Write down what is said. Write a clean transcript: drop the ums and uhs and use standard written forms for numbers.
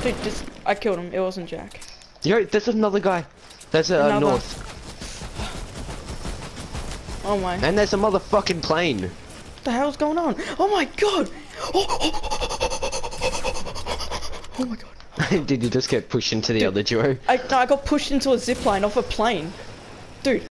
Dude, I killed him. It wasn't Jack. Yo, there's another guy. There's a north. Oh my. And there's a motherfucking plane. What the hell's going on? Oh my god! Oh my god. Did you just get pushed into the other duo? I got pushed into a zipline off a plane. Dude.